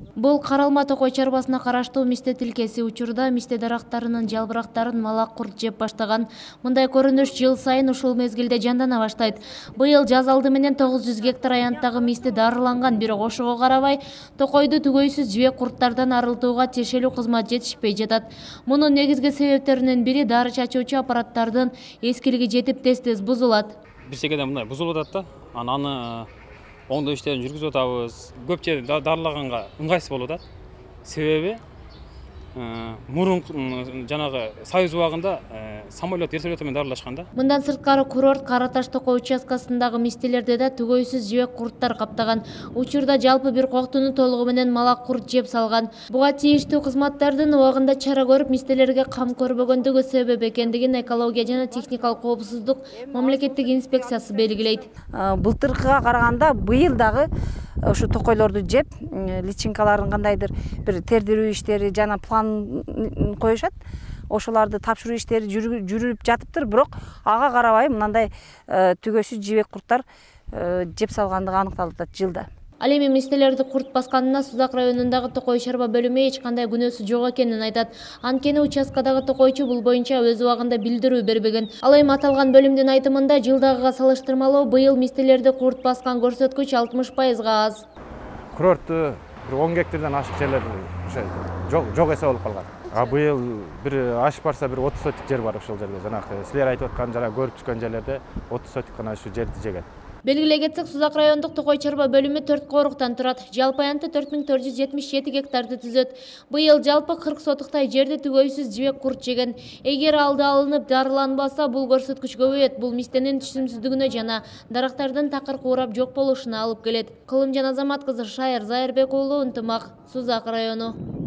Бул Каралма Токой чарбасына караштуу мисте тилкеси. Учурда мисте дарактарынын жалбырактарын малак курт жеп баштаган. Мындай көрүнүш жыл сайын ушул мезгилде жандана баштайт. Быйыл жаз алды менен 900 гектар аянттагы мисте дарыланган, бирок ошого карабай Токойду түгөйсүз жибек курттардан арылтууга тиешелүү кызмат жетишпей жатат. Мунун негизги себептеринин бири дары чачуучу аппараттардын эскилиги жетип тез бузулат. Бирсекеден мындай бузулуп атат да. Аны оңдоо иштерин жүргүзүп атабыз. Көп жерде дарылаганга ыңгайсыз болуп атат. Себеби мурун жанагы Союз убагында самолет, вертолет менен дарылашкан да. Мындан сырткары курорт Караташ Токой участкасындагы мистелерде да түгөйсүз жибек курттар каптаган. Учурда жалпы бир коктуну толугу менен малак курт жеп салган. Буга тийиштүү кызматтардын убагында чара көрүп, мистелерге кам көрбөгөндүгү себеп экендигин экология жана техникалык коопсуздук мамлекеттик инспекциясы белгилейт. Былтыркыга караганда быйыл дагы ошо токойлорду жеп, личинкаларын кандайдыр бир тердирүү иштери жана план коюшат. Ошоларды тапшыруу иштери жүрүп жатыптыр, бирок ага карабай мындай түгөйсүз жибек курттар жеп салгандыгы аныкталып атат жылда. Ал эми мистелерди курт басканына Сузак районундагы Токой чарба бөлүмү эч кандай күнөөсү жок экенин айтат. Анткени участкадагы токойчу бул боюнча өз убагында билдирүү бербеген. Ал эми аталган бөлүмдүн айтымында жылдагыга салыштырмалуу быйыл мистелерди курт баскан көрсөткүч 60%га аз. Курортту 10 гектардан ашык жерлер жок эсе болуп калган. Быйыл бир ашып барса бир 30 сотик жер бар ошол жерде. Жанагы силер айтып аткан жана көрүп түшкөн жерлерде 30 сотик гана ушу жерди жеген. Белгилей кетсек, Сузак райондук Токой чарба бөлүмү 4 коруктан турат. Жалпы аянты 4477 гектарды түзөт. Быйыл жалпы 40 сотуктай жерди түгөйсүз жибек курт жеген. Эгер алды алынып дарыланбаса, бул көрсөткүч көбөйөт. Бул мистенин түшүмсүздүгүнө жана дарактардын такыр куурап жок болушуна алып келет. Кылымжан Азамат кызы, Шайыр Зайырбек уулу, Ынтымак, Сузак району.